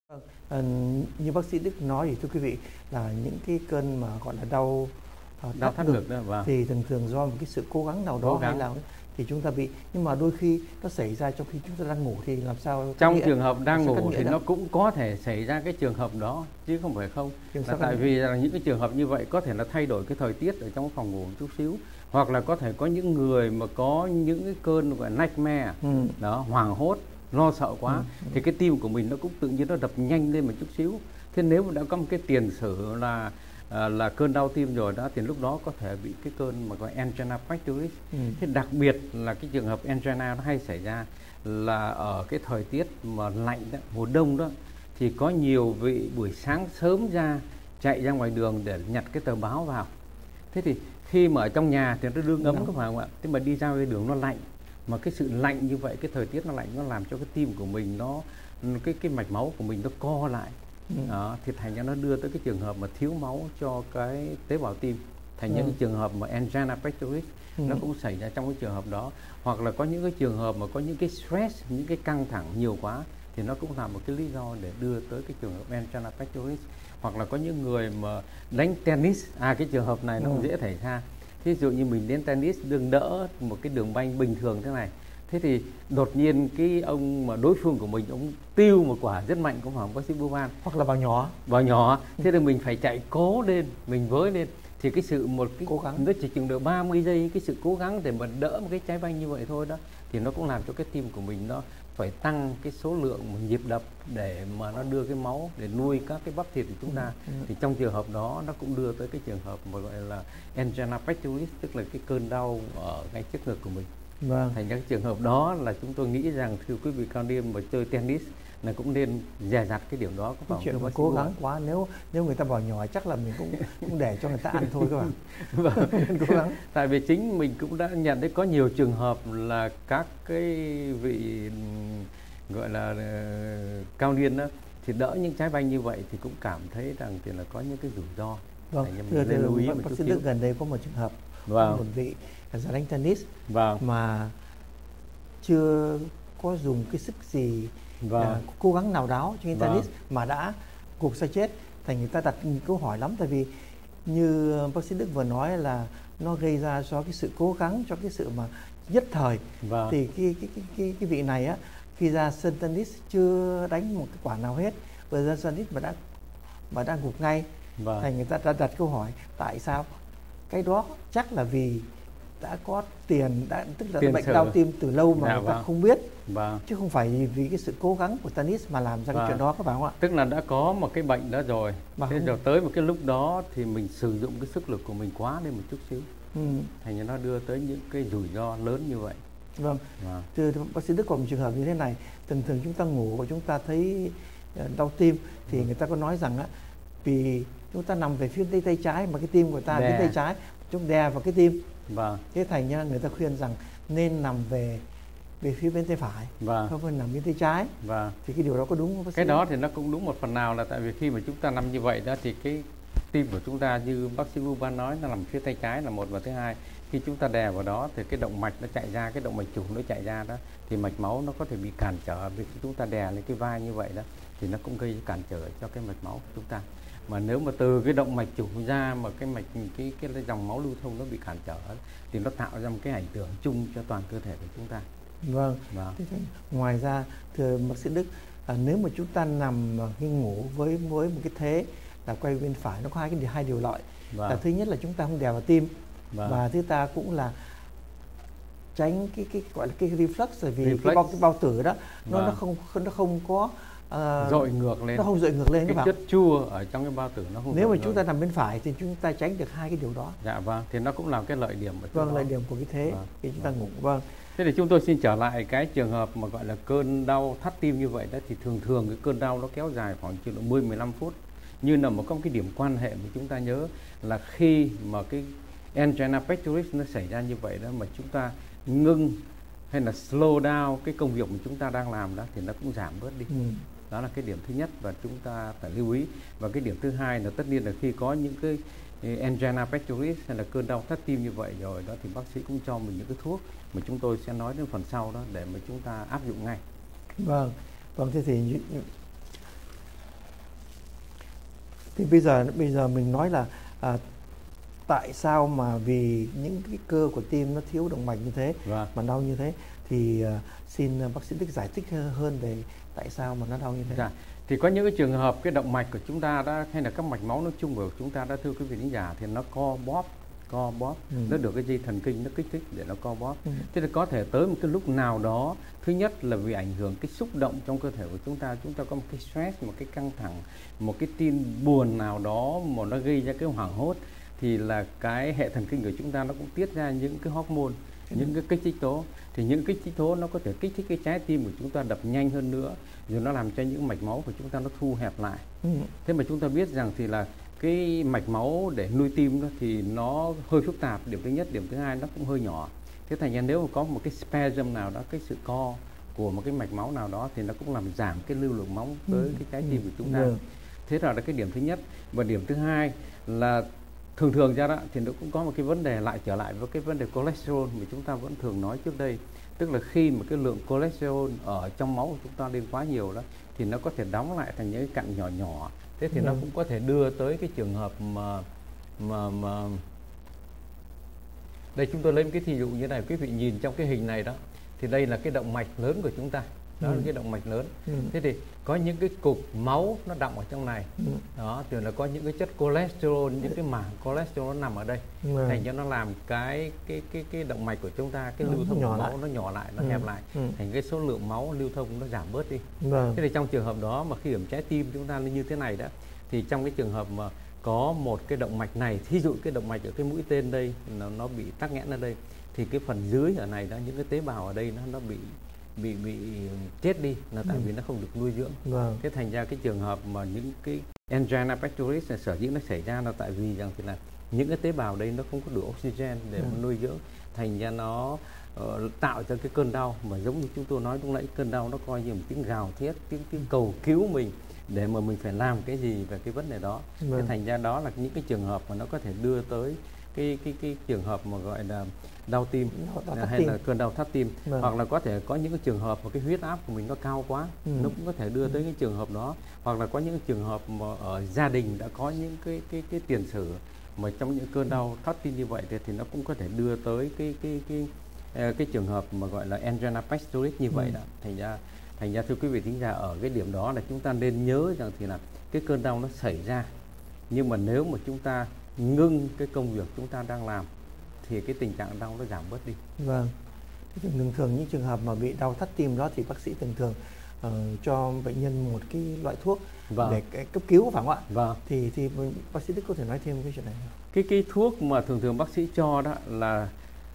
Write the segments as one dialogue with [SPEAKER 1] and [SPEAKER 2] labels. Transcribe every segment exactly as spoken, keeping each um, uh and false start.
[SPEAKER 1] Vâng, ờ, như bác sĩ Đức nói thì thưa quý vị là những cái cơn mà gọi là đau ờ,
[SPEAKER 2] Đau
[SPEAKER 1] thắt
[SPEAKER 2] thắt
[SPEAKER 1] ngực
[SPEAKER 2] ngực đó, vâng.
[SPEAKER 1] thì thường thường do một cái sự cố gắng nào đó
[SPEAKER 2] Cố
[SPEAKER 1] hay
[SPEAKER 2] gắng.
[SPEAKER 1] là thì chúng ta bị, nhưng mà đôi khi nó xảy ra trong khi chúng ta đang ngủ thì làm sao cắt
[SPEAKER 2] Trong
[SPEAKER 1] nghĩa?
[SPEAKER 2] trường hợp đang
[SPEAKER 1] Sao cắt
[SPEAKER 2] ngủ
[SPEAKER 1] nghĩa
[SPEAKER 2] thì
[SPEAKER 1] được?
[SPEAKER 2] nó cũng có thể xảy ra cái trường hợp đó chứ không phải không.
[SPEAKER 1] Làm
[SPEAKER 2] Là
[SPEAKER 1] sao cắt
[SPEAKER 2] tại
[SPEAKER 1] nghĩa?
[SPEAKER 2] vì là những cái trường hợp như vậy có thể là thay đổi cái thời tiết ở trong phòng ngủ một chút xíu, hoặc là có thể có những người mà có những cái cơn gọi là nightmare,
[SPEAKER 1] Ừ.
[SPEAKER 2] đó, hoảng hốt, lo sợ quá,
[SPEAKER 1] Ừ, ừ.
[SPEAKER 2] thì cái tim của mình nó cũng tự nhiên nó đập nhanh lên một chút xíu. Thế nếu mà đã có một cái tiền sử là à, là cơn đau tim rồi đó, thì lúc đó có thể bị cái cơn mà gọi angina pectoris.
[SPEAKER 1] Ừ.
[SPEAKER 2] Thế đặc biệt là cái trường hợp angina nó hay xảy ra là ở cái thời tiết mà lạnh đó, mùa đông đó, thì có nhiều vị buổi sáng sớm ra chạy ra ngoài đường để nhặt cái tờ báo vào. Thế thì khi mà ở trong nhà thì nó đương ấm, có phải không ạ? Thế mà đi ra cái đường nó lạnh, mà cái sự lạnh như vậy, cái thời tiết nó lạnh nó làm cho cái tim của mình nó cái cái mạch máu của mình nó co lại.
[SPEAKER 1] Ừ.
[SPEAKER 2] Đó, thì thành ra nó đưa tới cái trường hợp mà thiếu máu cho cái tế bào tim. Thành
[SPEAKER 1] Ừ.
[SPEAKER 2] những cái trường hợp mà angina pectoris
[SPEAKER 1] Ừ.
[SPEAKER 2] nó cũng xảy ra trong cái trường hợp đó. Hoặc là có những cái trường hợp mà có những cái stress, những cái căng thẳng nhiều quá, thì nó cũng là một cái lý do để đưa tới cái trường hợp angina pectoris. Hoặc là có những người mà đánh tennis, à cái trường hợp này nó cũng
[SPEAKER 1] Ừ.
[SPEAKER 2] dễ xảy ra. Ví dụ như mình đến tennis đường đỡ một cái đường banh bình thường thế này, thế thì đột nhiên cái ông mà đối phương của mình ông tiêu một quả rất mạnh, cũng phải không bác sĩ Bưu Văn?
[SPEAKER 1] Hoặc là vào nhỏ.
[SPEAKER 2] Vào nhỏ, thế thì mình phải chạy cố lên, mình với lên, thì cái sự một cái
[SPEAKER 1] Cố gắng.
[SPEAKER 2] nó chỉ chừng được ba mươi giây, cái sự cố gắng để mà đỡ một cái trái banh như vậy thôi đó, thì nó cũng làm cho cái tim của mình nó phải tăng cái số lượng nhịp đập để mà nó đưa cái máu để nuôi các cái bắp thịt của chúng ta.
[SPEAKER 1] Ừ.
[SPEAKER 2] Thì trong trường hợp đó nó cũng đưa tới cái trường hợp mà gọi là angina pectoris, tức là cái cơn đau ở ngay trước ngực của mình.
[SPEAKER 1] Vâng.
[SPEAKER 2] Thành ra cái trường hợp đó là chúng tôi nghĩ rằng thưa quý vị cao niên mà chơi tennis là cũng nên dè dặt cái điều đó, có
[SPEAKER 1] Cái
[SPEAKER 2] phải
[SPEAKER 1] chuyện
[SPEAKER 2] không?
[SPEAKER 1] mà cố gắng quá, nếu nếu người ta bỏ nhỏ chắc là mình cũng cũng để cho người ta ăn thôi các bạn.
[SPEAKER 2] Vâng.
[SPEAKER 1] Cố gắng.
[SPEAKER 2] Tại vì chính mình cũng đã nhận thấy có nhiều trường hợp là các cái vị gọi là uh, cao niên đó thì đỡ những trái banh như vậy thì cũng cảm thấy rằng thì là có những cái rủi ro.
[SPEAKER 1] Vâng, thưa thưa lưu ý bác sĩ Đức, gần đây có một trường hợp,
[SPEAKER 2] vâng.
[SPEAKER 1] một vị là đánh tennis,
[SPEAKER 2] vâng.
[SPEAKER 1] mà chưa có dùng cái sức gì,
[SPEAKER 2] vâng.
[SPEAKER 1] uh, cố gắng nào đó trên tennis,
[SPEAKER 2] vâng.
[SPEAKER 1] mà đã gục sa chết. Thành người ta đặt câu hỏi lắm, tại vì như bác sĩ Đức vừa nói là nó gây ra do cái sự cố gắng, cho cái sự mà nhất thời.
[SPEAKER 2] Vâng.
[SPEAKER 1] Thì cái cái cái cái, cái vị này á, khi ra sân tennis chưa đánh một cái quả nào hết, vừa ra sân tennis mà đã mà đang gục ngay.
[SPEAKER 2] Vâng.
[SPEAKER 1] Thành người ta đã đặt câu hỏi tại sao? Cái đó chắc là vì đã có tiền, đã, tức là
[SPEAKER 2] tiền
[SPEAKER 1] bệnh
[SPEAKER 2] sử.
[SPEAKER 1] đau tim từ lâu mà
[SPEAKER 2] dạ,
[SPEAKER 1] người ta
[SPEAKER 2] vâng.
[SPEAKER 1] không biết.
[SPEAKER 2] Vâng.
[SPEAKER 1] Chứ không phải vì cái sự cố gắng của tennis mà làm ra
[SPEAKER 2] vâng.
[SPEAKER 1] cái chuyện đó, các bạn không ạ?
[SPEAKER 2] Tức là đã có một cái bệnh đó rồi,
[SPEAKER 1] mà
[SPEAKER 2] thế
[SPEAKER 1] không...
[SPEAKER 2] rồi tới một cái lúc đó thì mình sử dụng cái sức lực của mình quá lên một chút xíu.
[SPEAKER 1] Ừ.
[SPEAKER 2] Thành ra nó đưa tới những cái rủi ro lớn như vậy.
[SPEAKER 1] Vâng.
[SPEAKER 2] Vâng.
[SPEAKER 1] Thưa bác sĩ Đức, còn một trường hợp như thế này, thường thường chúng ta ngủ và chúng ta thấy đau tim thì ừ. người ta có nói rằng á, vì chúng ta nằm về phía tay, tay trái mà cái tim của ta
[SPEAKER 2] đè.
[SPEAKER 1] phía tay trái, chúng đè vào cái tim.
[SPEAKER 2] Vâng.
[SPEAKER 1] Thế thành ra người ta khuyên rằng nên nằm về về phía bên tay phải,
[SPEAKER 2] vâng.
[SPEAKER 1] không phải nằm bên tay trái.
[SPEAKER 2] Vâng.
[SPEAKER 1] Thì cái điều đó có đúng không bác sĩ?
[SPEAKER 2] Cái đó thì nó cũng đúng một phần nào, là tại vì khi mà chúng ta nằm như vậy đó thì cái tim của chúng ta như bác sĩ Vũ Ban nói nó nằm phía tay trái là một, và thứ hai khi chúng ta đè vào đó thì cái động mạch nó chạy ra, cái động mạch chủ nó chạy ra đó, thì mạch máu nó có thể bị cản trở. Vì chúng ta đè lên cái vai như vậy đó thì nó cũng gây cản trở cho cái mạch máu của chúng ta. Mà nếu mà từ cái động mạch chủ ra mà cái mạch cái cái dòng máu lưu thông nó bị cản trở thì nó tạo ra một cái ảnh hưởng chung cho toàn cơ thể của chúng ta.
[SPEAKER 1] Vâng.
[SPEAKER 2] Vâng.
[SPEAKER 1] Thế thì, ngoài ra thưa bác sĩ Đức, à, nếu mà chúng ta nằm khi ngủ với với một cái thế là quay bên phải, nó có hai cái hai điều lợi.
[SPEAKER 2] Vâng.
[SPEAKER 1] Là thứ nhất là chúng ta không đè vào tim.
[SPEAKER 2] Vâng.
[SPEAKER 1] Và thứ ta cũng là tránh cái cái gọi là cái reflux, bởi vì
[SPEAKER 2] reflux.
[SPEAKER 1] cái bao cái bao tử đó nó
[SPEAKER 2] vâng.
[SPEAKER 1] nó không nó không có uh,
[SPEAKER 2] dội ngược lên,
[SPEAKER 1] nó không dội ngược lên
[SPEAKER 2] cái
[SPEAKER 1] các
[SPEAKER 2] chất
[SPEAKER 1] bạn.
[SPEAKER 2] chua ở trong cái bao tử nó không.
[SPEAKER 1] Nếu mà chúng ta nằm bên phải thì chúng ta tránh được hai cái điều đó.
[SPEAKER 2] Dạ vâng, thì nó cũng là cái lợi điểm ở
[SPEAKER 1] vâng,
[SPEAKER 2] đó.
[SPEAKER 1] lợi điểm của cái thế
[SPEAKER 2] vâng.
[SPEAKER 1] khi chúng
[SPEAKER 2] vâng.
[SPEAKER 1] ta ngủ. Vâng.
[SPEAKER 2] Thế thì chúng tôi xin trở lại cái trường hợp mà gọi là cơn đau thắt tim như vậy đó, thì thường thường cái cơn đau nó kéo dài khoảng chừng mười đến mười lăm phút. như là một cái điểm quan hệ mà chúng ta nhớ là khi mà cái angina pectoris nó xảy ra như vậy đó, mà chúng ta ngưng hay là slow down cái công việc mà chúng ta đang làm đó thì nó cũng giảm bớt đi.
[SPEAKER 1] Ừ.
[SPEAKER 2] Đó là cái điểm thứ nhất và chúng ta phải lưu ý. Và cái điểm thứ hai là tất nhiên là khi có những cái angina pectoris hay là cơn đau thắt tim như vậy rồi đó thì bác sĩ cũng cho mình những cái thuốc mà chúng tôi sẽ nói đến phần sau đó để mà chúng ta áp dụng ngay.
[SPEAKER 1] Vâng, vâng thế thì Thì bây giờ bây giờ mình nói là à, tại sao mà vì những cái cơ của tim nó thiếu động mạch như thế
[SPEAKER 2] Vâng.
[SPEAKER 1] mà đau như thế, thì uh, xin bác sĩ Đức giải thích hơn về tại sao mà nó đau như thế.
[SPEAKER 2] Dạ. Thì có những cái trường hợp cái động mạch của chúng ta đã, hay là các mạch máu nói chung của chúng ta đã, thưa quý vị khán giả, thì nó co bóp co bóp
[SPEAKER 1] Ừ.
[SPEAKER 2] nó được cái dây thần kinh nó kích thích để nó co bóp.
[SPEAKER 1] Ừ.
[SPEAKER 2] Thế thì có thể tới một cái lúc nào đó, thứ nhất là vì ảnh hưởng cái xúc động trong cơ thể của chúng ta, chúng ta có một cái stress, một cái căng thẳng, một cái tin buồn nào đó mà nó gây ra cái hoảng hốt, thì là cái hệ thần kinh của chúng ta nó cũng tiết ra những cái hormone,
[SPEAKER 1] Ừ.
[SPEAKER 2] những cái kích thích tố. Thì những kích thích tố nó có thể kích thích cái trái tim của chúng ta đập nhanh hơn nữa, rồi nó làm cho những mạch máu của chúng ta nó thu hẹp lại.
[SPEAKER 1] Ừ.
[SPEAKER 2] Thế mà chúng ta biết rằng thì là cái mạch máu để nuôi tim đó thì nó hơi phức tạp, điểm thứ nhất. Điểm thứ hai, nó cũng hơi nhỏ. Thế thành ra nếu mà có một cái spasm nào đó, cái sự co của một cái mạch máu nào đó, thì nó cũng làm giảm cái lưu lượng máu tới
[SPEAKER 1] Ừ.
[SPEAKER 2] cái trái tim của chúng ta.
[SPEAKER 1] Ừ.
[SPEAKER 2] Thế là cái điểm thứ nhất. Và điểm thứ hai là thường thường ra đó thì nó cũng có một cái vấn đề lại trở lại với cái vấn đề cholesterol mà chúng ta vẫn thường nói trước đây. Tức là khi mà cái lượng cholesterol ở trong máu của chúng ta lên quá nhiều đó, thì nó có thể đóng lại thành những cái cặn nhỏ nhỏ. Thế thì
[SPEAKER 1] Ừ.
[SPEAKER 2] nó cũng có thể đưa tới cái trường hợp mà mà mà đây, chúng tôi lấy một cái thí dụ như này, quý vị nhìn trong cái hình này đó, thì đây là cái động mạch lớn của chúng ta. Đó
[SPEAKER 1] Ừ.
[SPEAKER 2] là cái động mạch lớn.
[SPEAKER 1] Ừ.
[SPEAKER 2] Thế thì có những cái cục máu nó đọng ở trong này.
[SPEAKER 1] Ừ.
[SPEAKER 2] Đó, rồi là có những cái chất cholesterol, những cái mảng cholesterol nó nằm ở đây.
[SPEAKER 1] Ừ.
[SPEAKER 2] Thành cho nó làm cái cái cái cái động mạch của chúng ta, cái
[SPEAKER 1] Nó
[SPEAKER 2] lưu thông
[SPEAKER 1] nhỏ
[SPEAKER 2] của máu
[SPEAKER 1] lại.
[SPEAKER 2] nó nhỏ lại, nó
[SPEAKER 1] Ừ.
[SPEAKER 2] hẹp lại.
[SPEAKER 1] Ừ.
[SPEAKER 2] Thành cái số lượng máu lưu thông nó giảm bớt đi.
[SPEAKER 1] Vâng.
[SPEAKER 2] Thế thì trong trường hợp đó mà khi ở trái tim chúng ta như thế này đó, thì trong cái trường hợp mà có một cái động mạch này, thí dụ cái động mạch ở cái mũi tên đây nó, nó bị tắc nghẽn ở đây, thì cái phần dưới ở này đó, những cái tế bào ở đây nó nó bị bị bị chết đi, là tại
[SPEAKER 1] Ừ.
[SPEAKER 2] vì nó không được nuôi dưỡng.
[SPEAKER 1] Vâng.
[SPEAKER 2] Thế thành ra cái trường hợp mà những cái angina pectoris sở dĩ nó xảy ra là tại vì rằng thì là những cái tế bào đây nó không có đủ oxygen để
[SPEAKER 1] Ừ.
[SPEAKER 2] mà nuôi dưỡng, thành ra nó uh, tạo ra cái cơn đau mà giống như chúng tôi nói lúc nãy, cơn đau nó coi như một tiếng gào thét, tiếng tiếng cầu cứu mình để mà mình phải làm cái gì về cái vấn đề đó.
[SPEAKER 1] Vâng.
[SPEAKER 2] Thế thành ra đó là những cái trường hợp mà nó có thể đưa tới cái cái cái trường hợp mà gọi là đau tim,
[SPEAKER 1] Đau- đau thắt
[SPEAKER 2] hay
[SPEAKER 1] tim.
[SPEAKER 2] là cơn đau thắt tim.
[SPEAKER 1] Vâng.
[SPEAKER 2] Hoặc là có thể có những cái trường hợp mà cái huyết áp của mình nó cao quá,
[SPEAKER 1] Ừ.
[SPEAKER 2] nó cũng có thể đưa tới cái trường hợp đó. Hoặc là có những cái trường hợp mà ở gia đình đã có những cái cái cái tiền sử mà trong những cơn đau thắt tim như vậy, thì, thì nó cũng có thể đưa tới cái cái cái cái, cái trường hợp mà gọi là angina pectoris như vậy
[SPEAKER 1] Ừ.
[SPEAKER 2] đó. Thành ra thành ra thưa quý vị thính giả, ở cái điểm đó là chúng ta nên nhớ rằng thì là cái cơn đau nó xảy ra, nhưng mà nếu mà chúng ta ngưng cái công việc chúng ta đang làm thì cái tình trạng đau nó giảm bớt đi.
[SPEAKER 1] Vâng. Thế thì thường thường những trường hợp mà bị đau thắt tim đó thì bác sĩ thường thường ờ, cho bệnh nhân một cái loại thuốc
[SPEAKER 2] Vâng.
[SPEAKER 1] để cái cấp cứu, phải không ạ?
[SPEAKER 2] Vâng.
[SPEAKER 1] Thì thì bác sĩ Đức có thể nói thêm cái chuyện này không?
[SPEAKER 2] Cái cái thuốc mà thường thường bác sĩ cho đó là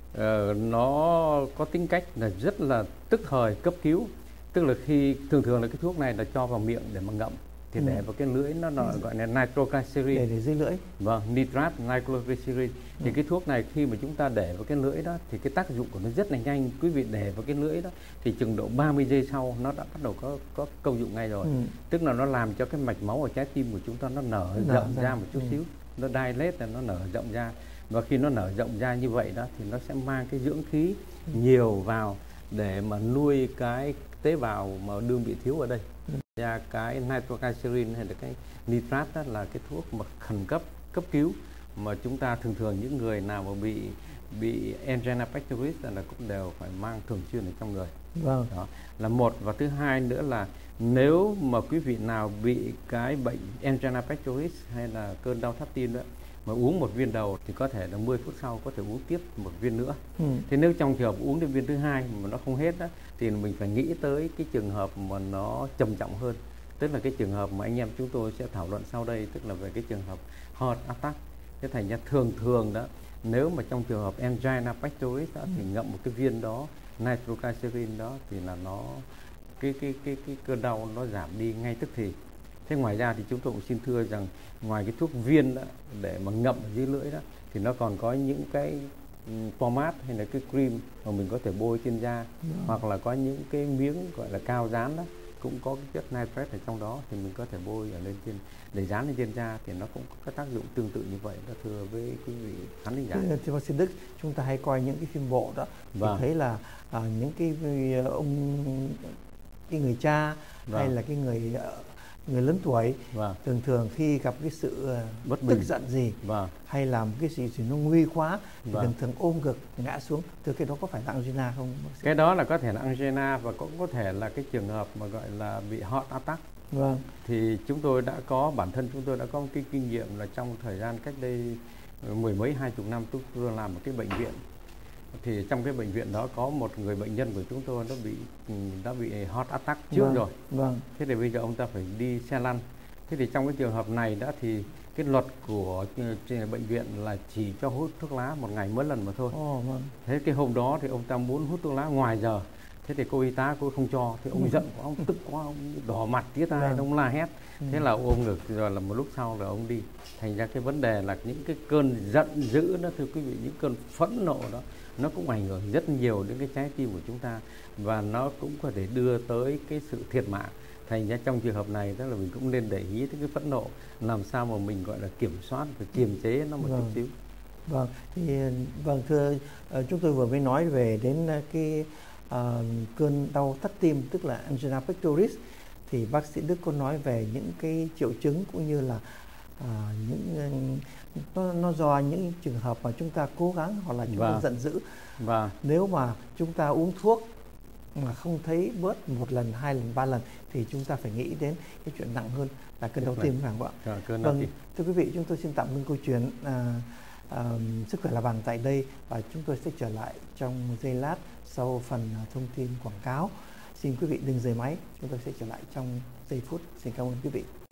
[SPEAKER 2] ờ, nó có tính cách là rất là tức thời cấp cứu. Tức là khi thường thường là cái thuốc này là cho vào miệng để mà ngậm, thì
[SPEAKER 1] Ừ.
[SPEAKER 2] để vào cái lưỡi nó, nó gọi là nitroglycerin.
[SPEAKER 1] Để để dưới lưỡi.
[SPEAKER 2] Vâng, nitrat nitroglycerin. Thì
[SPEAKER 1] Ừ.
[SPEAKER 2] cái thuốc này khi mà chúng ta để vào cái lưỡi đó thì cái tác dụng của nó rất là nhanh. Quý vị để vào cái lưỡi đó thì chừng độ ba mươi giây sau nó đã bắt đầu có có công dụng ngay rồi.
[SPEAKER 1] Ừ.
[SPEAKER 2] Tức là nó làm cho cái mạch máu ở trái tim của chúng ta nó nở,
[SPEAKER 1] Nở
[SPEAKER 2] rộng
[SPEAKER 1] ra.
[SPEAKER 2] ra một chút
[SPEAKER 1] Ừ.
[SPEAKER 2] xíu, nó dilate là nó nở rộng ra. Và khi nó nở rộng ra như vậy đó thì nó sẽ mang cái dưỡng khí
[SPEAKER 1] Ừ.
[SPEAKER 2] nhiều vào để mà nuôi cái tế bào mà đương bị thiếu ở đây.
[SPEAKER 1] Ừ.
[SPEAKER 2] Ra cái nitroglycerin hay là cái nitrat đó là cái thuốc mà khẩn cấp cấp cứu mà chúng ta thường thường những người nào mà bị bị angina pectoris là cũng đều phải mang thường xuyên ở trong người.
[SPEAKER 1] Vâng.
[SPEAKER 2] Đó là một. Và thứ hai nữa là nếu mà quý vị nào bị cái bệnh angina pectoris hay là cơn đau thắt tim đó mà uống một viên đầu thì có thể là mười phút sau có thể uống tiếp một viên nữa.
[SPEAKER 1] Ừ.
[SPEAKER 2] Thế nếu trong trường hợp uống đến viên thứ hai mà nó không hết đó, thì mình phải nghĩ tới cái trường hợp mà nó trầm trọng hơn, tức là cái trường hợp mà anh em chúng tôi sẽ thảo luận sau đây, tức là về cái trường hợp heart attack. Thế thành ra thường thường đó, nếu mà trong trường hợp angina pectoris đó, thì ngậm một cái viên đó nitroglycerin đó thì là nó cái cái cái cái cơn đau nó giảm đi ngay tức thì. Thế ngoài ra thì chúng tôi cũng xin thưa rằng ngoài cái thuốc viên đó, để mà ngậm ở dưới lưỡi đó, thì nó còn có những cái um, pomade hay là cái cream mà mình có thể bôi trên da,
[SPEAKER 1] Ừ.
[SPEAKER 2] hoặc là có những cái miếng gọi là cao dán đó cũng có cái chất nitrat ở trong đó, thì mình có thể bôi ở lên trên để dán lên trên da, thì nó cũng có cái tác dụng tương tự như vậy đó, thưa với quý vị khán thính giả.
[SPEAKER 1] Thế thì bác sĩ Đức, chúng ta hay coi những cái phim bộ đó
[SPEAKER 2] Vâng.
[SPEAKER 1] thì thấy là à, những cái ông cái người cha
[SPEAKER 2] Vâng.
[SPEAKER 1] hay là cái người uh, người lớn tuổi
[SPEAKER 2] Vâng.
[SPEAKER 1] thường thường khi gặp cái sự ờ,
[SPEAKER 2] Bất
[SPEAKER 1] tức
[SPEAKER 2] bình.
[SPEAKER 1] giận gì
[SPEAKER 2] Vâng.
[SPEAKER 1] hay làm cái gì gì nó nguy quá thì
[SPEAKER 2] Vâng.
[SPEAKER 1] thường thường ôm ngực ngã xuống. Từ cái đó có phải là angina không bác sĩ?
[SPEAKER 2] Cái đó là có thể là angina và cũng có thể là cái trường hợp mà gọi là bị heart attack.
[SPEAKER 1] Vâng.
[SPEAKER 2] Thì chúng tôi đã có, bản thân chúng tôi đã có một cái kinh nghiệm là trong thời gian cách đây mười mấy hai chục năm chúng tôi làm một cái bệnh viện. Thì trong cái bệnh viện đó có một người bệnh nhân của chúng tôi nó bị đã bị heart attack trước
[SPEAKER 1] Vâng.
[SPEAKER 2] rồi.
[SPEAKER 1] Vâng.
[SPEAKER 2] Thế thì bây giờ ông ta phải đi xe lăn. Thế thì trong cái trường hợp này đã thì cái luật của bệnh viện là chỉ cho hút thuốc lá một ngày mỗi lần mà thôi.
[SPEAKER 1] Ồ, vâng.
[SPEAKER 2] Thế cái hôm đó thì ông ta muốn hút thuốc lá ngoài giờ. Thế thì cô y tá cô không cho. Thì ông giận quá, ông tức quá, ông đỏ mặt tía tai,
[SPEAKER 1] Vâng.
[SPEAKER 2] ông la hét.
[SPEAKER 1] Ừ.
[SPEAKER 2] Thế là ôm ngực rồi là một lúc sau là ông đi. Thành ra cái vấn đề là những cái cơn giận dữ đó, thưa quý vị, những cơn phẫn nộ đó nó cũng ảnh hưởng rất nhiều đến cái trái tim của chúng ta và nó cũng có thể đưa tới cái sự thiệt mạng. Thành ra trong trường hợp này tức là mình cũng nên để ý đến cái phẫn nộ, làm sao mà mình gọi là kiểm soát và kiềm chế nó một
[SPEAKER 1] Vâng.
[SPEAKER 2] chút xíu.
[SPEAKER 1] Vâng, thì vâng thưa uh, chúng tôi vừa mới nói về đến uh, cái uh, cơn đau thắt tim tức là angina pectoris, thì bác sĩ Đức có nói về những cái triệu chứng cũng như là uh, những uh, nó, nó do những trường hợp mà chúng ta cố gắng hoặc là chúng
[SPEAKER 2] Vâng.
[SPEAKER 1] ta giận dữ.
[SPEAKER 2] Và
[SPEAKER 1] Nếu mà chúng ta uống thuốc mà không thấy bớt một lần, hai lần, ba lần thì chúng ta phải nghĩ đến cái chuyện nặng hơn là cơn đau tim, phải không ạ?
[SPEAKER 2] rồi, cơn đau
[SPEAKER 1] Vâng,
[SPEAKER 2] tim.
[SPEAKER 1] thưa quý vị, chúng tôi xin tạm ngưng câu chuyện à, à, sức khỏe là bằng tại đây và chúng tôi sẽ trở lại trong giây lát sau phần à, thông tin quảng cáo. Xin quý vị đừng rời máy, chúng tôi sẽ trở lại trong giây phút. Xin cảm ơn quý vị.